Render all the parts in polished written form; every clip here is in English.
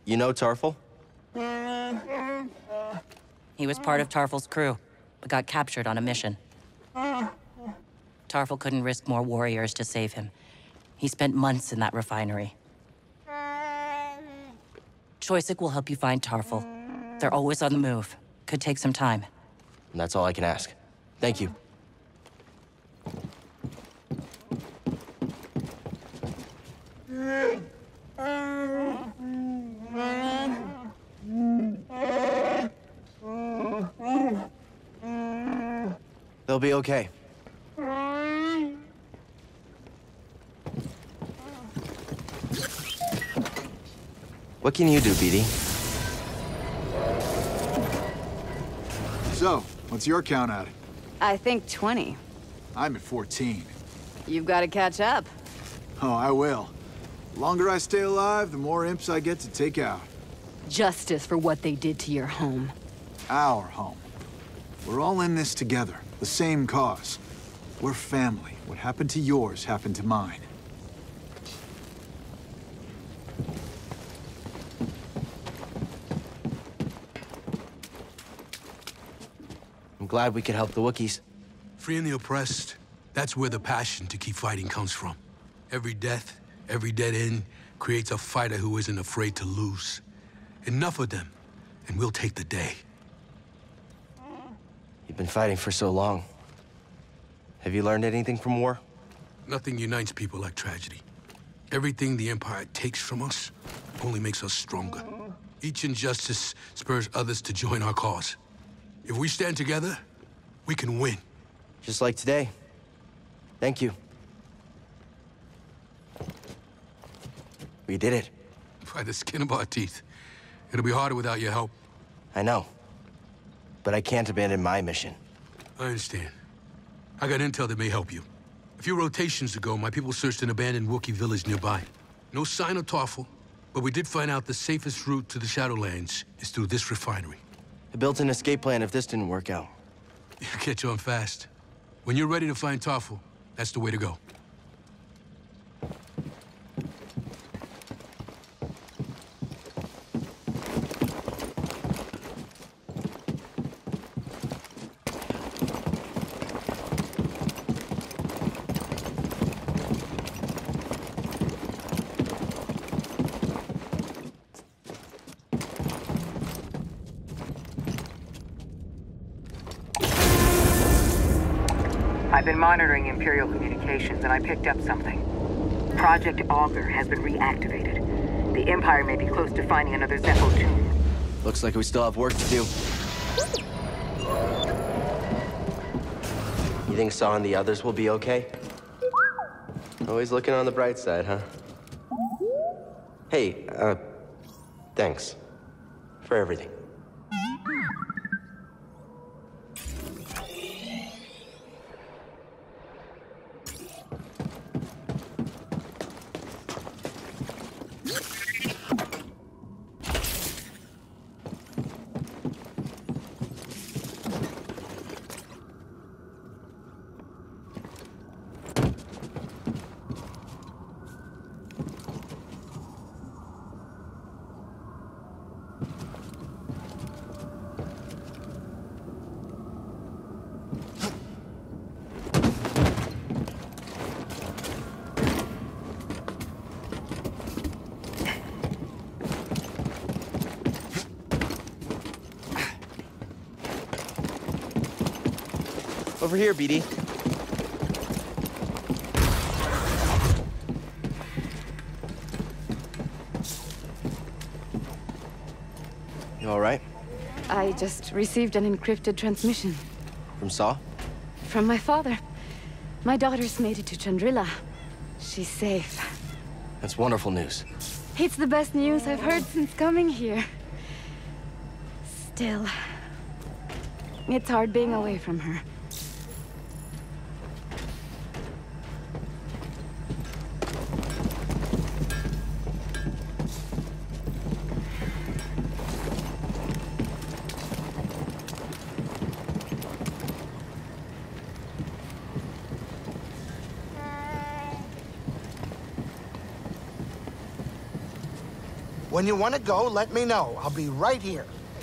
You know Tarful? He was part of Tarful's crew, but got captured on a mission. Tarful couldn't risk more warriors to save him. He spent months in that refinery. Choyyssyk will help you find Tarful. They're always on the move. Could take some time. And that's all I can ask. Thank you. They'll be okay. What can you do, BD? So, what's your count at? I think 20. I'm at 14. You've got to catch up. Oh, I will. The longer I stay alive, the more imps I get to take out. Justice for what they did to your home. Our home. We're all in this together. The same cause. We're family. What happened to yours happened to mine. I'm glad we could help the Wookiees. Freeing the oppressed, that's where the passion to keep fighting comes from. Every death, every dead end creates a fighter who isn't afraid to lose. Enough of them, and we'll take the day. You've been fighting for so long. Have you learned anything from war? Nothing unites people like tragedy. Everything the Empire takes from us only makes us stronger. Each injustice spurs others to join our cause. If we stand together, we can win. Just like today. Thank you. We did it. By the skin of our teeth. It'll be harder without your help. I know. But I can't abandon my mission. I understand. I got intel that may help you. A few rotations ago, my people searched an abandoned Wookiee village nearby. No sign of Tarful, but we did find out the safest route to the Shadowlands is through this refinery. I built an escape plan if this didn't work out. You catch on fast. When you're ready to find Tarful, that's the way to go. I've been monitoring Imperial communications, and I picked up something. Project Augur has been reactivated. The Empire may be close to finding another Zeffo tomb. Looks like we still have work to do. You think Saw and the others will be okay? Always looking on the bright side, huh? Hey, thanks. For everything. Over here, BD. You all right? I just received an encrypted transmission. From Saw? From my father. My daughter's made it to Chandrila. She's safe. That's wonderful news. It's the best news I've heard since coming here. Still, it's hard being away from her. When you want to go, let me know. I'll be right here.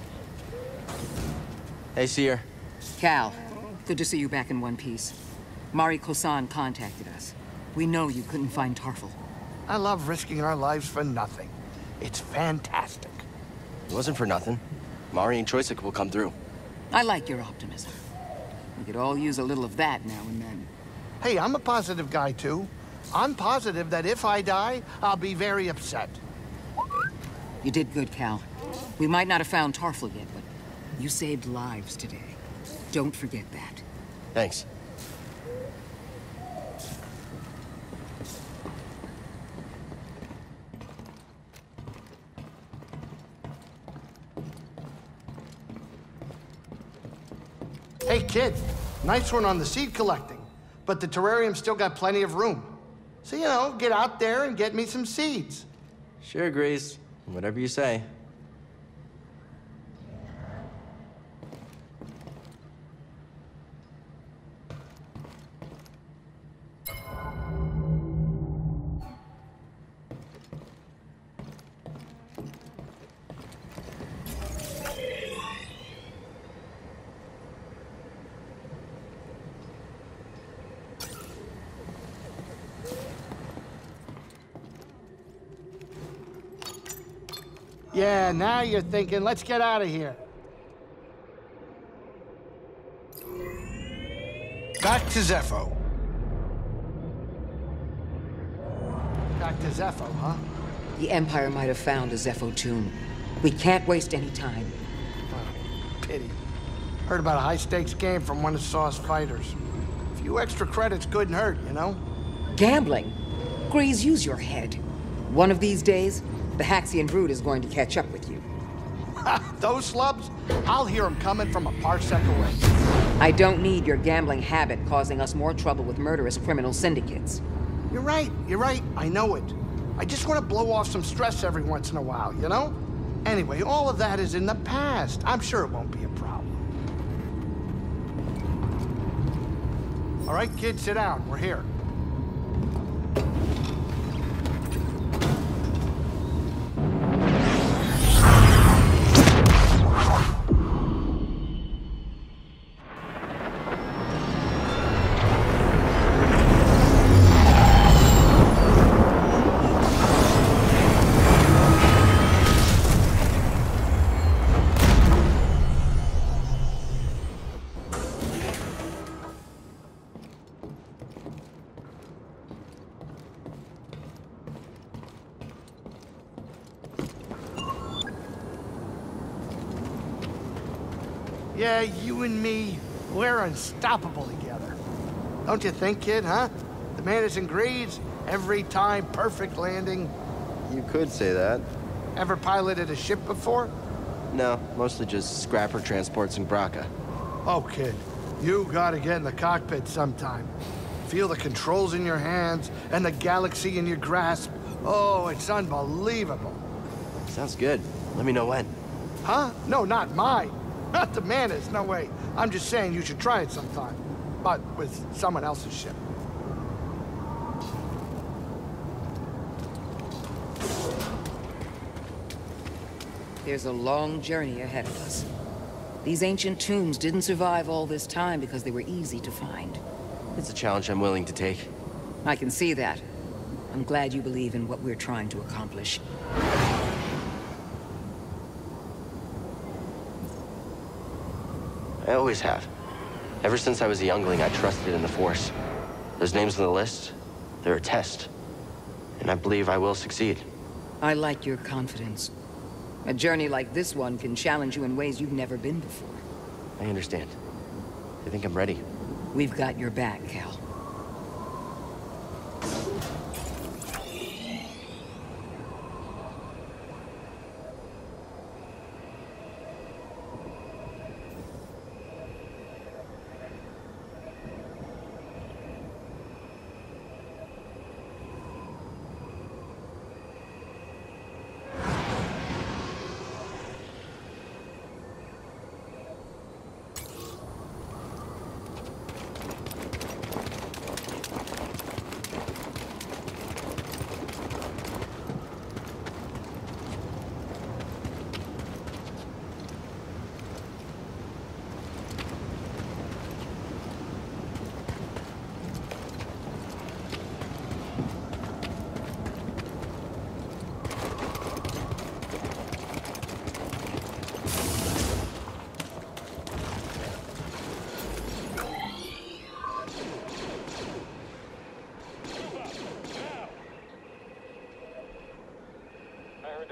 Hey, Seer. Cal, good to see you back in one piece. Mari Kosan contacted us. We know you couldn't find Tarful. I love risking our lives for nothing. It's fantastic. It wasn't for nothing. Mari and Choyyssyk will come through. I like your optimism. We could all use a little of that now and then. Hey, I'm a positive guy, too. I'm positive that if I die, I'll be very upset. You did good, Cal. We might not have found Tarful yet, but you saved lives today. Don't forget that. Thanks. Hey, kid. Nice one on the seed collecting. But the terrarium's still got plenty of room. So, you know, get out there and get me some seeds. Sure, Grease. Whatever you say. Yeah, now you're thinking, let's get out of here. Back to Zeffo. Back to Zeffo, huh? The Empire might have found a Zeffo tomb. We can't waste any time. Pity. Heard about a high-stakes game from one of Saw's fighters. A few extra credits couldn't hurt, you know? Gambling? Grease, use your head. One of these days, the Haxian brood is going to catch up with you. Those slubs? I'll hear them coming from a parsec away. I don't need your gambling habit causing us more trouble with murderous criminal syndicates. You're right, I know it. I just want to blow off some stress every once in a while, you know? Anyway, all of that is in the past. I'm sure it won't be a problem. All right, kids, sit down. We're here. Yeah, you and me, we're unstoppable together. Don't you think, kid, huh? The man is in grades, every time perfect landing. You could say that. Ever piloted a ship before? No, mostly just scrapper transports in Bracca. Oh, kid, you gotta get in the cockpit sometime. Feel the controls in your hands and the galaxy in your grasp. Oh, it's unbelievable. Sounds good. Let me know when. Huh? No, not mine. Not the Manus, no way. I'm just saying you should try it sometime. But with someone else's ship. There's a long journey ahead of us. These ancient tombs didn't survive all this time because they were easy to find. It's a challenge I'm willing to take. I can see that. I'm glad you believe in what we're trying to accomplish. I always have. Ever since I was a youngling, I trusted in the Force. Those names on the list, they're a test. And I believe I will succeed. I like your confidence. A journey like this one can challenge you in ways you've never been before. I understand. I think I'm ready. We've got your back, Cal.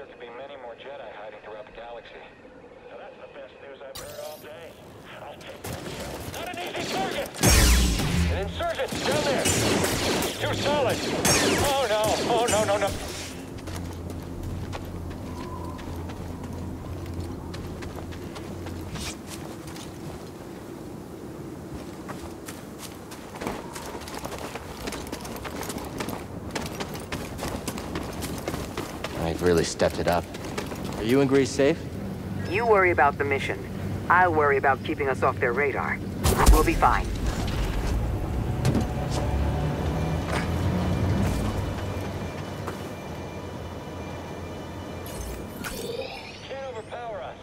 there could be many more Jedi hiding throughout the galaxy. Now that's the best news I've heard all day. I'll take that. Not an easy target! An insurgent down there! He's too solid! Oh no! Oh no, no, no! I've really stepped it up. Are you and Grease safe? You worry about the mission. I'll worry about keeping us off their radar. We'll be fine. Can't overpower us.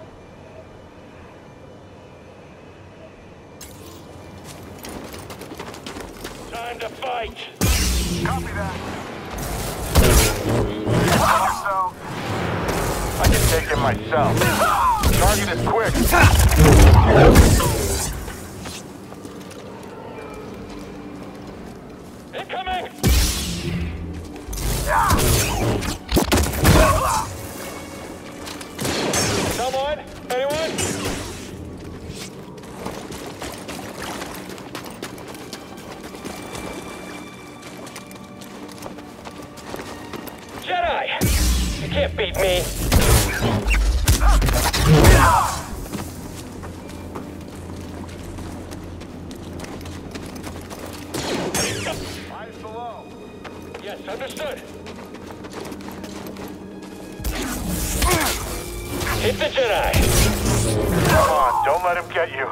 Time to fight! Copy that. So, I can take him myself. Target is quick. Incoming! Someone? Anyone? Jedi! You can't beat me! Eyes below. Yes, understood. Hit the Jedi! Come on, don't let him get you.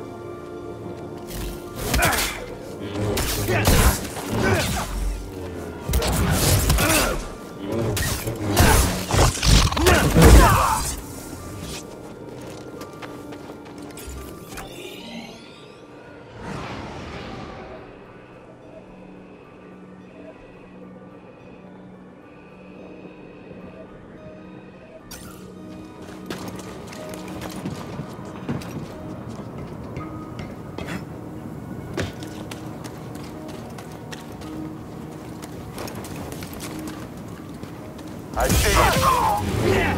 I see you.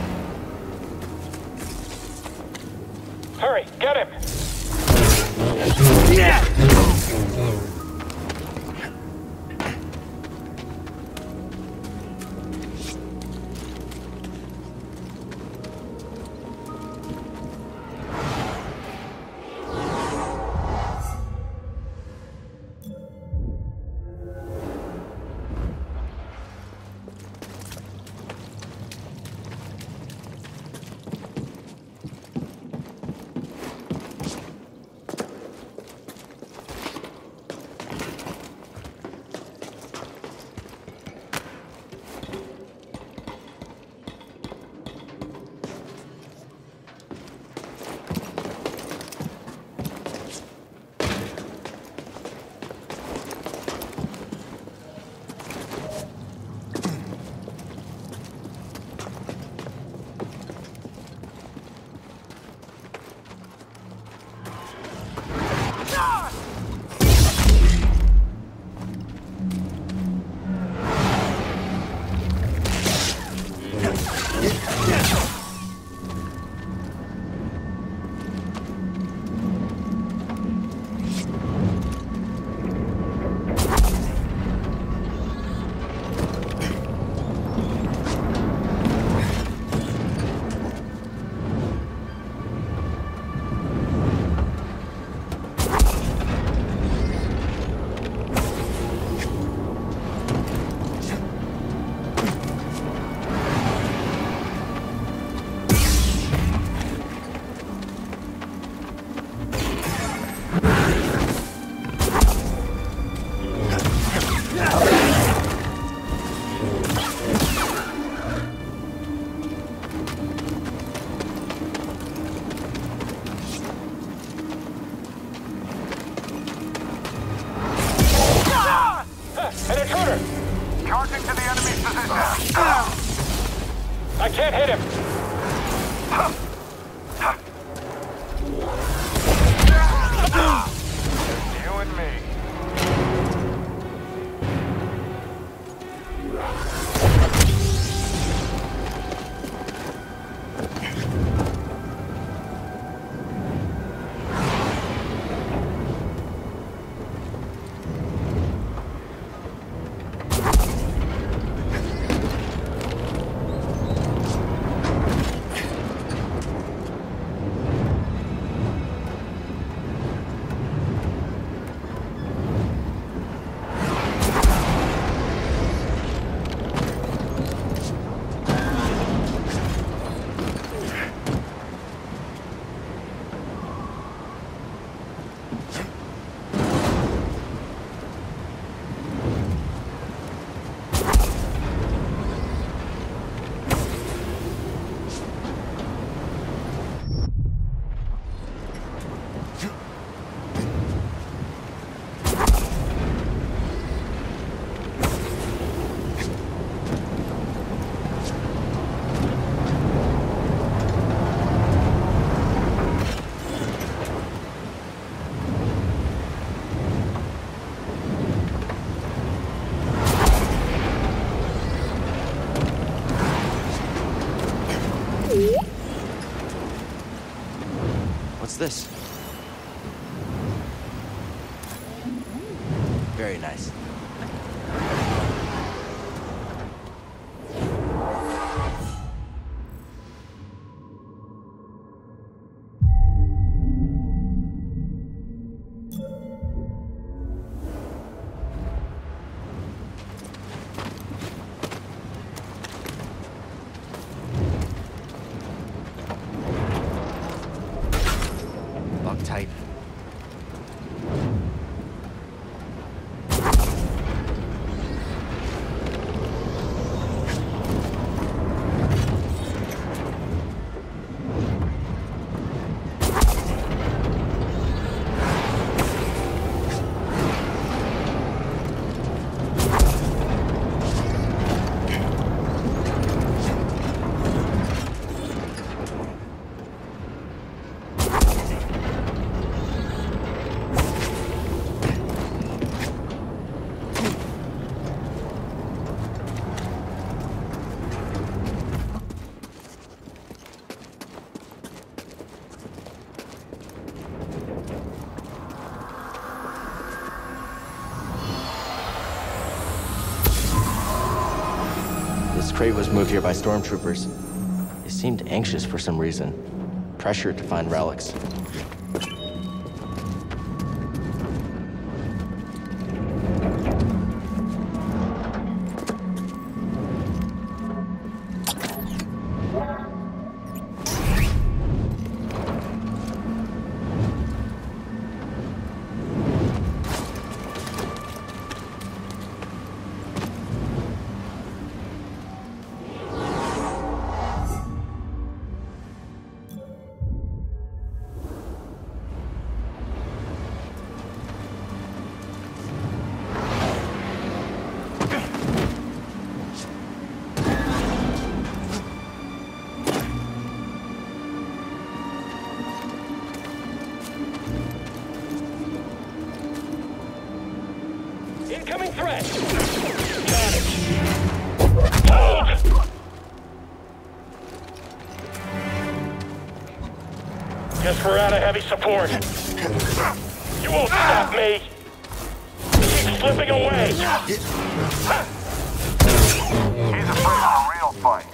Hurry, get him! An intruder! Charging to the enemy's position. I can't hit him! You and me. this? Very nice. Lock tight. This crate was moved here by stormtroopers. They seemed anxious for some reason, pressured to find relics. Incoming threat! Got it! Hold! Guess we're out of heavy support. You won't stop me! Keep slipping away! He's afraid of a real fight.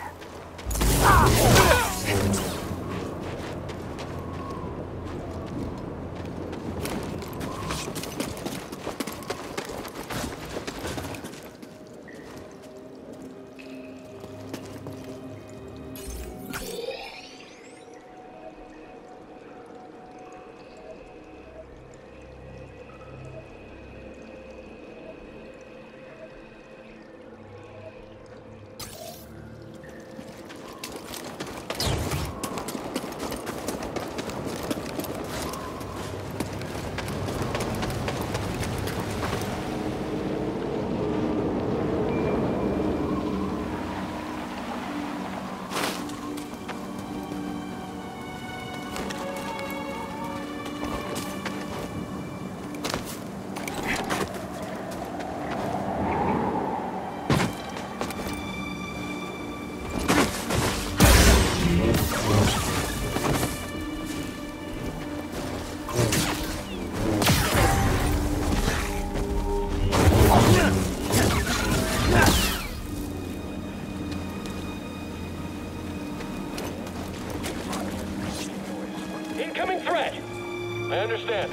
Incoming threat! I understand.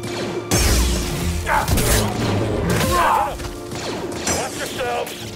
Watch yourselves!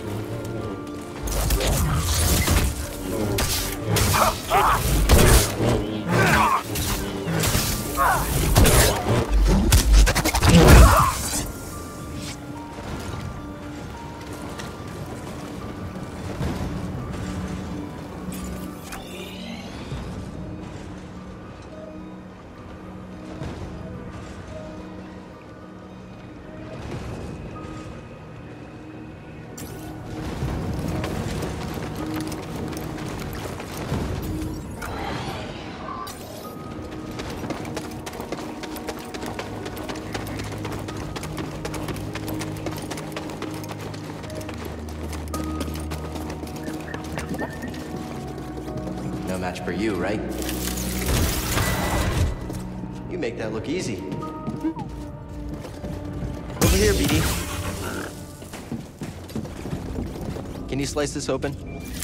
No match for you, right? You make that look easy. Over here, BD. Can you slice this open?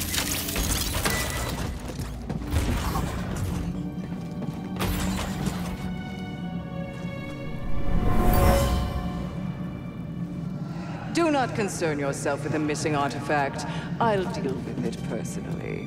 Do not concern yourself with the missing artifact. I'll deal with it personally.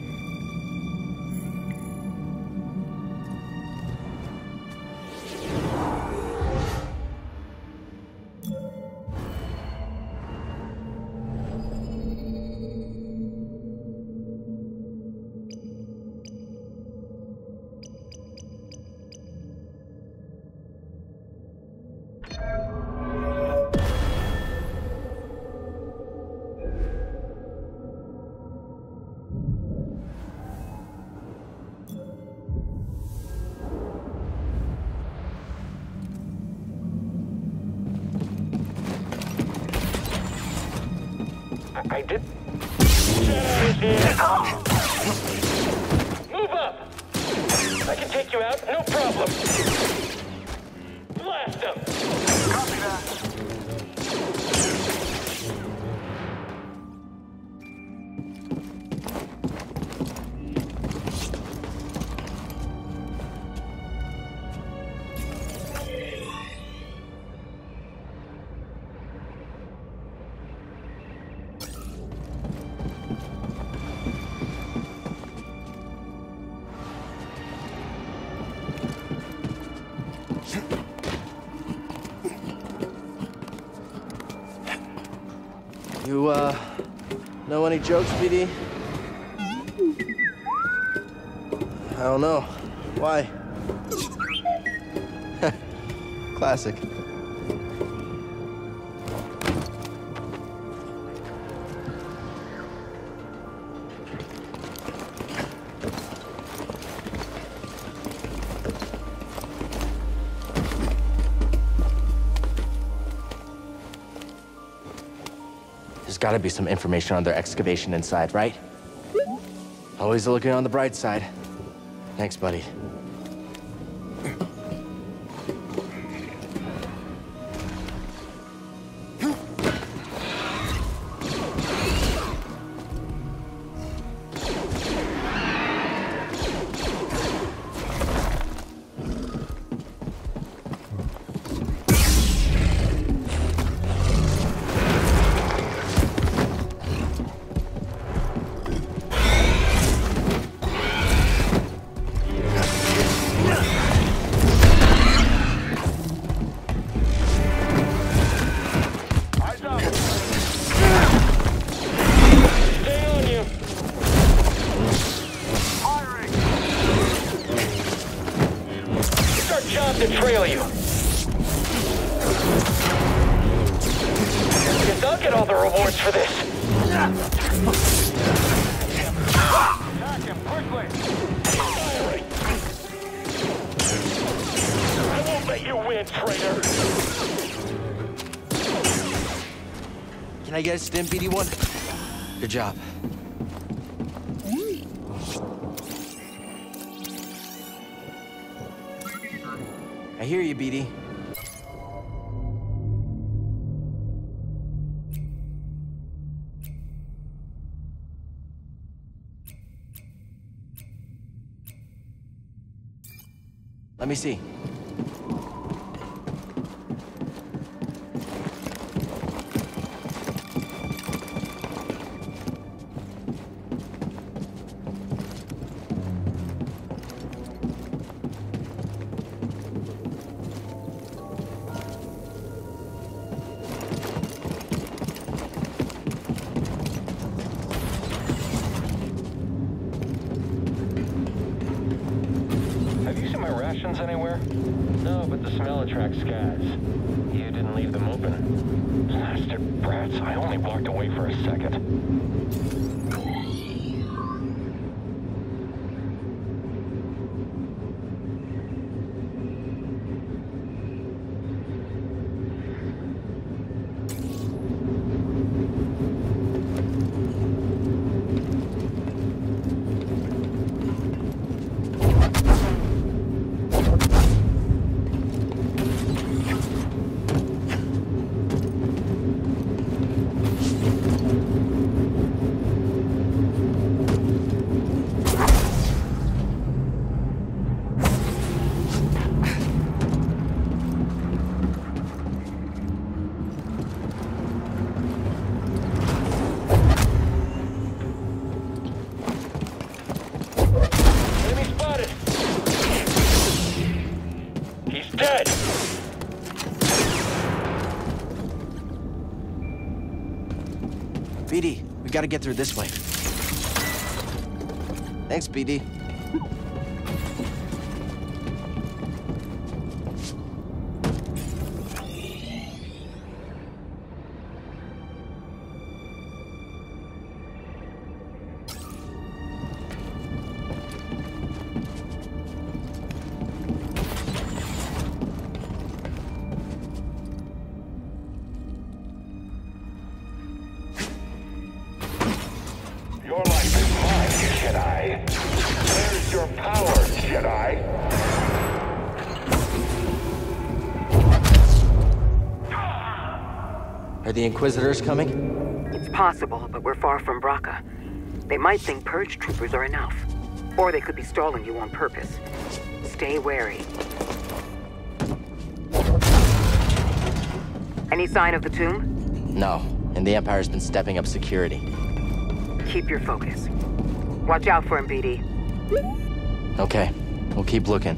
I did. Shadow is here. Move up. I can take you out, no problem. Blast him. Copy that. You, know any jokes, BD? I don't know. Why? Classic. There's gotta be some information on their excavation inside, right? Always looking on the bright side. Thanks, buddy. To trail you. Guess I'll get all the rewards for this. Attack him quickly. Firing. I won't let you win, traitor. Can I get a stim, BD1? Good job. I hear you, BD. Let me see. Anywhere? No, but the smell attracts scads. You didn't leave them open. Blasted brats, I only walked away for a second. gotta get through this way. Thanks, BD. Your life is mine, Jedi. Where's your power, Jedi? Are the Inquisitors coming? It's possible, but we're far from Bracca. They might think purge troopers are enough. Or they could be stalling you on purpose. Stay wary. Any sign of the tomb? No, and the Empire's been stepping up security. Keep your focus. Watch out for him, BD. Okay, we'll keep looking.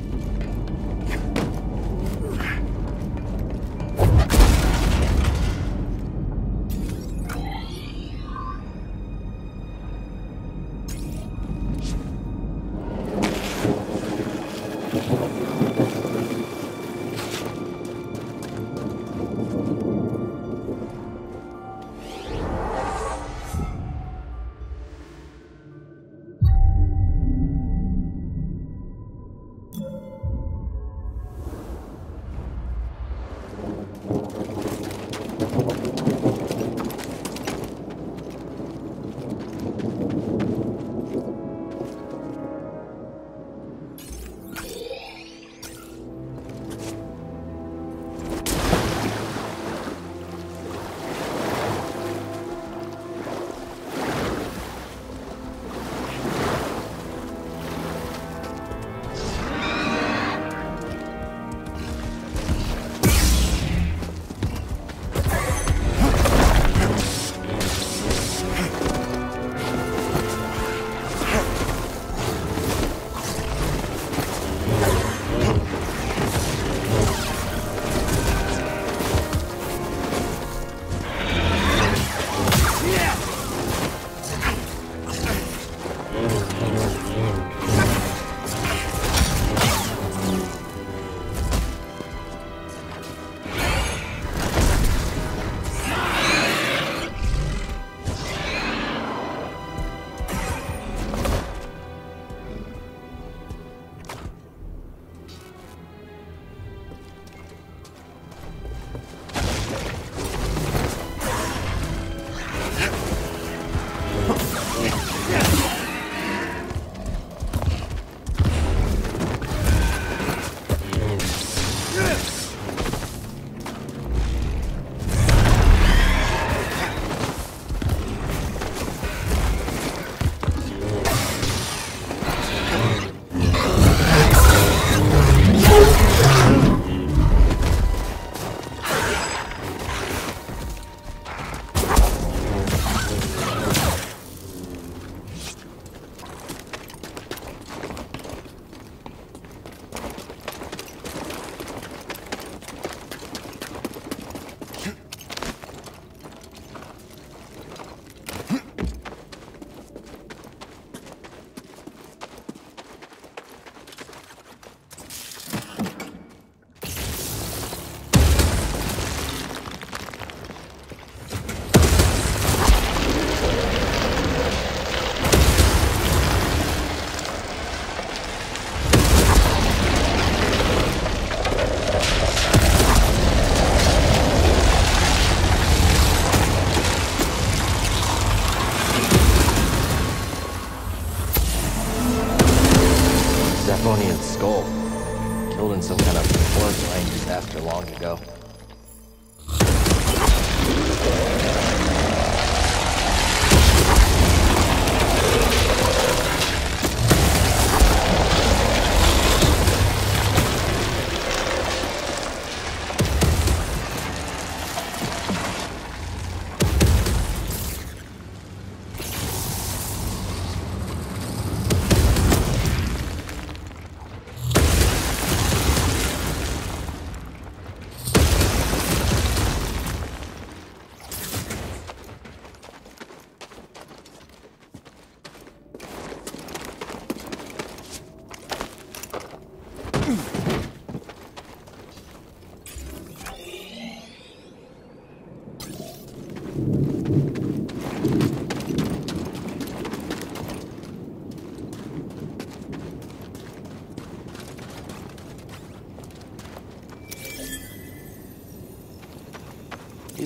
Zephonian skull. Killed in some kind of forest rain disaster long ago.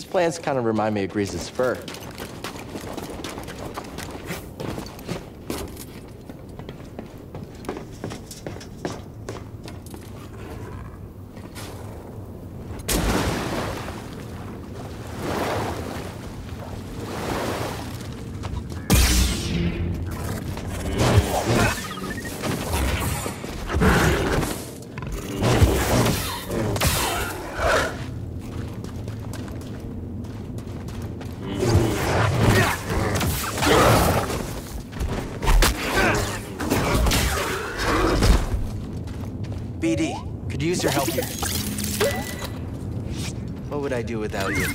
plants kind of remind me of Grease's fur. BD, could use your help here. What would I do without you?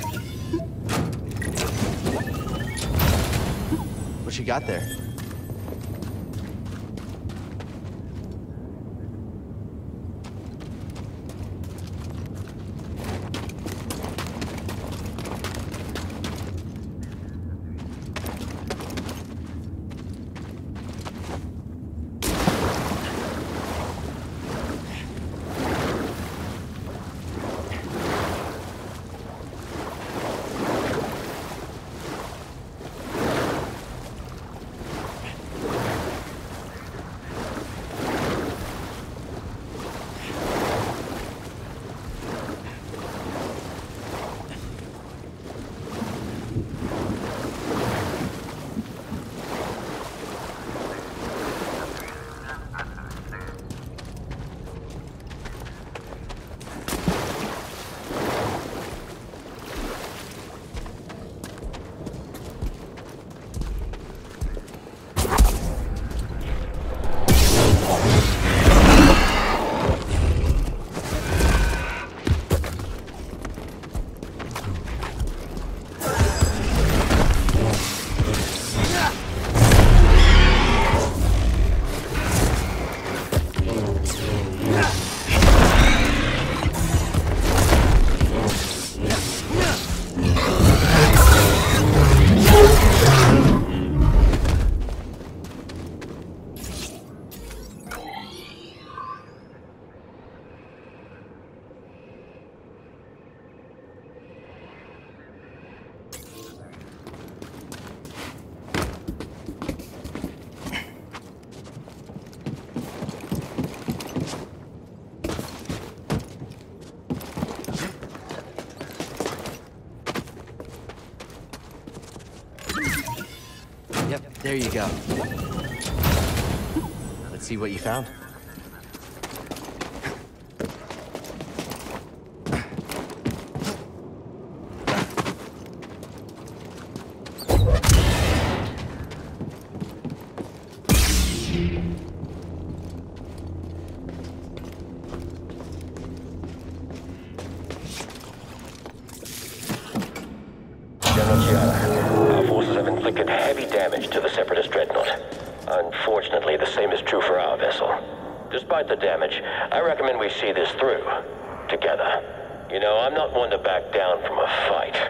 What you got there? Yep, there you go. Let's see what you found. Our forces have inflicted heavy damage to the Separatist dreadnought. Unfortunately, the same is true for our vessel. Despite the damage, I recommend we see this through, together. You know, I'm not one to back down from a fight.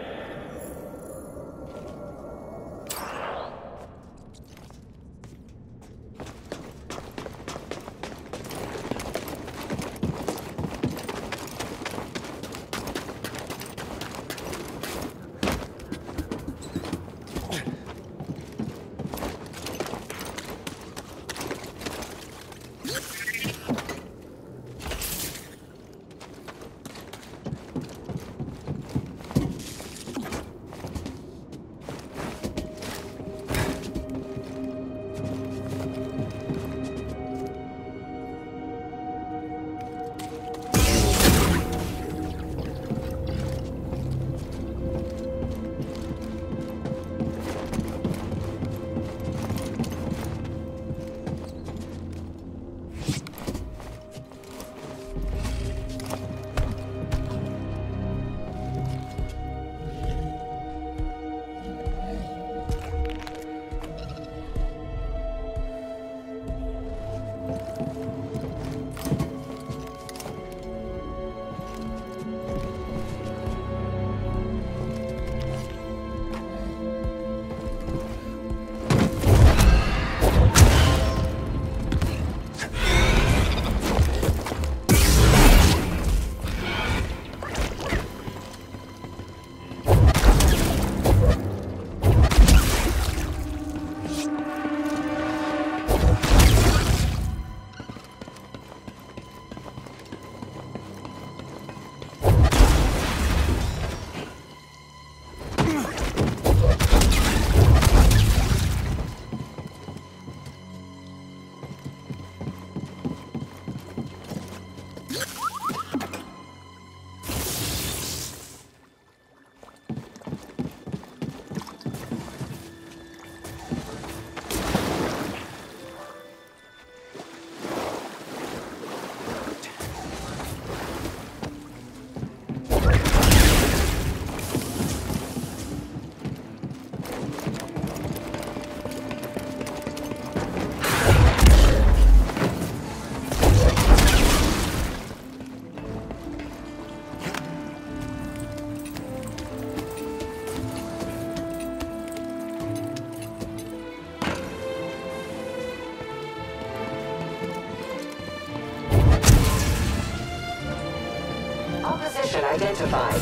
position identified.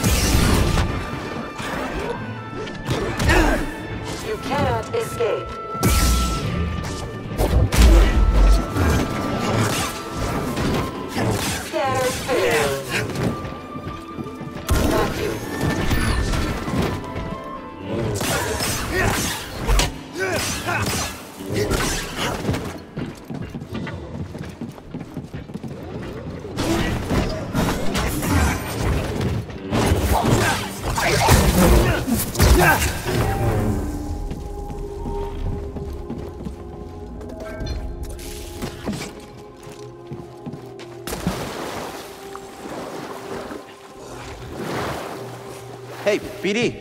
You cannot escape. Scanner failed. Vacuum. Hey, BD.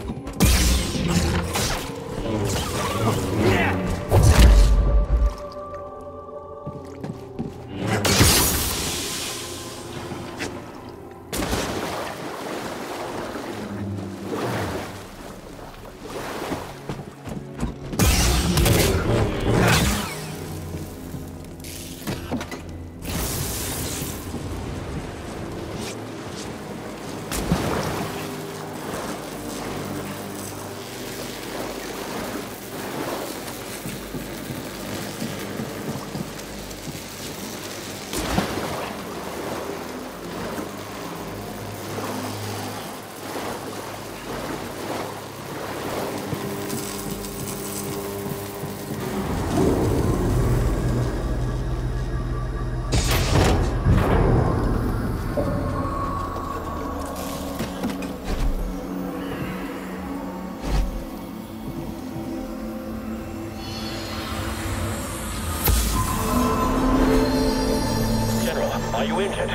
Are you injured?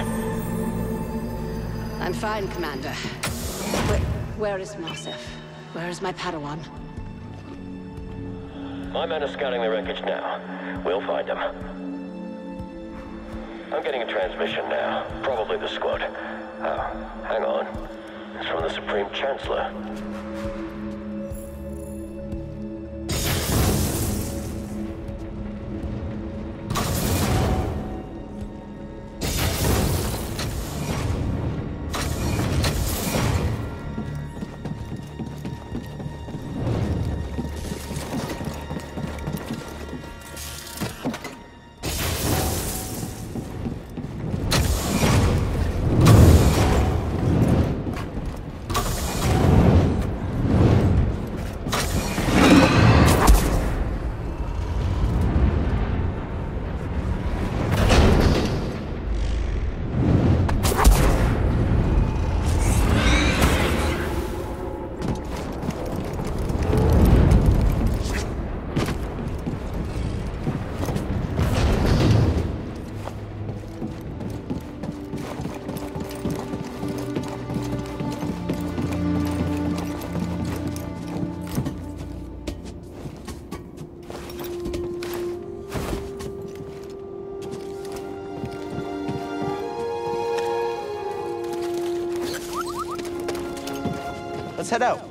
I'm fine, Commander. Where is Marsef? Where is my Padawan? My men are scouting the wreckage now. We'll find them. I'm getting a transmission now. Probably the squad. Oh, hang on. It's from the Supreme Chancellor. Let's head out.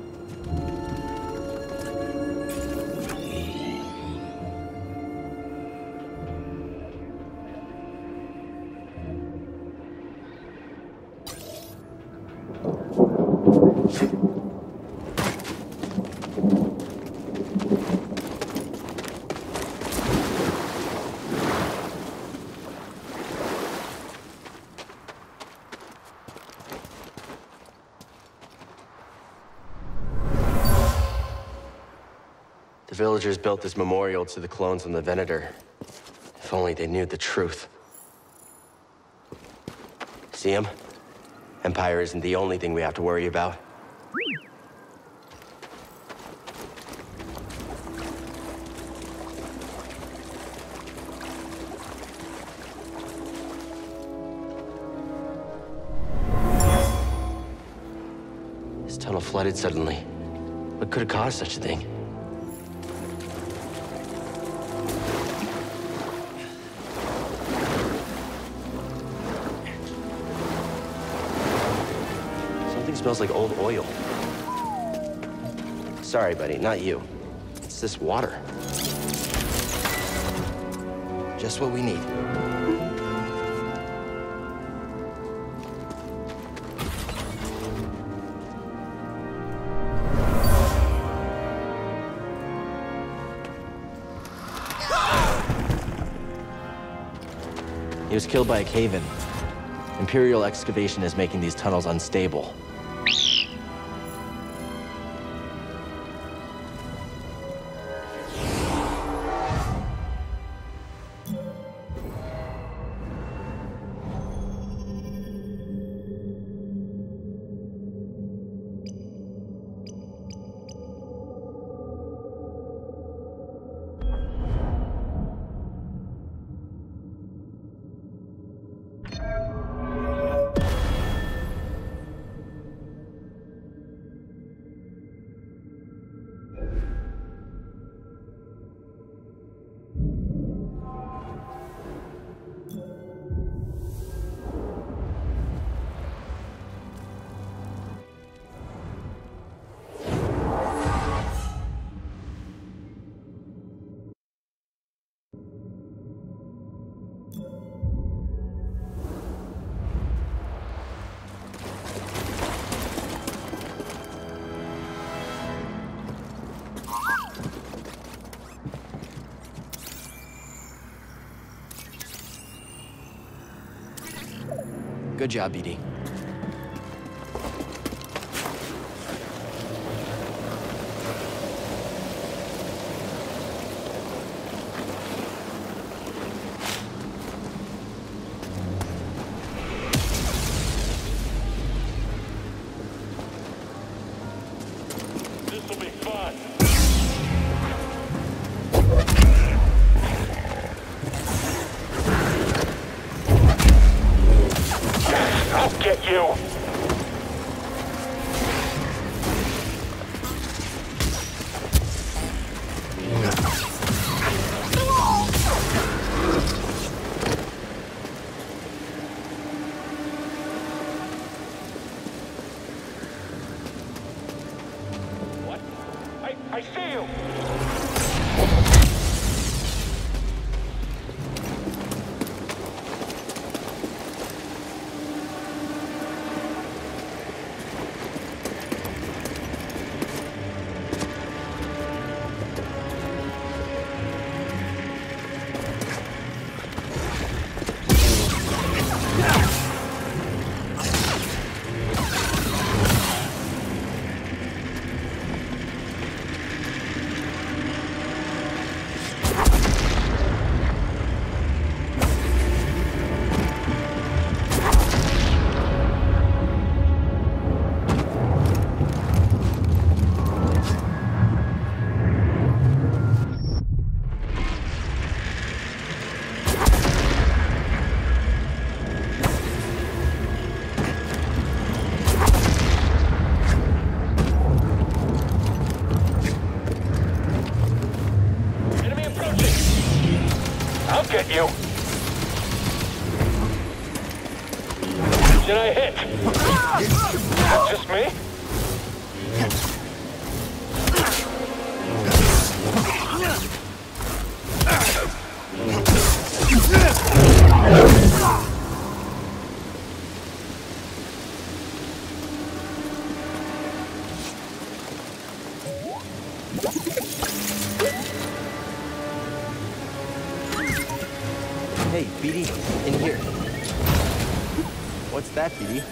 The villagers built this memorial to the clones on the Venator. If only they knew the truth. See him? Empire isn't the only thing we have to worry about. This tunnel flooded suddenly. What could have caused such a thing? Smells like old oil. Sorry, buddy, not you. It's this water. Just what we need. He was killed by a cave-in. Imperial excavation is making these tunnels unstable. Good job, BD. This'll be fun. I'll get you! What? I see you! I'll get you! Did I hit? Just me? Hey, BD, in here. What's that, BD?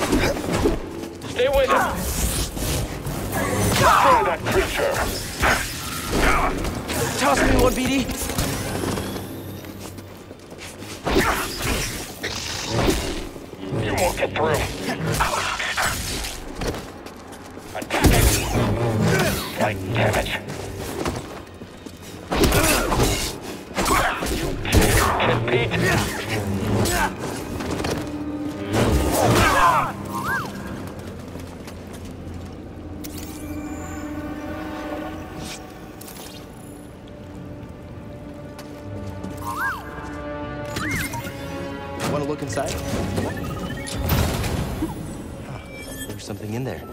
Stay with him. Destroy that creature. Toss me one, BD. You won't get through. Attack it. Like damn it. Kid Pete. Want to look inside? Huh, there's something in there.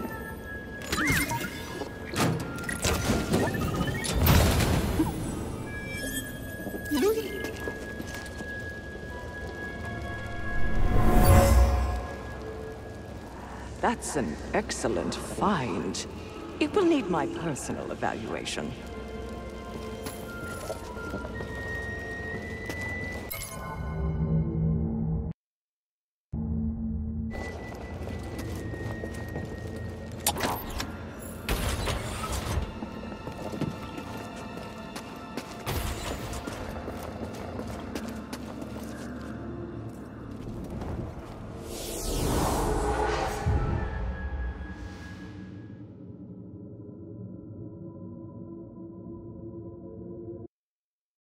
That's an excellent find. It will need my personal evaluation.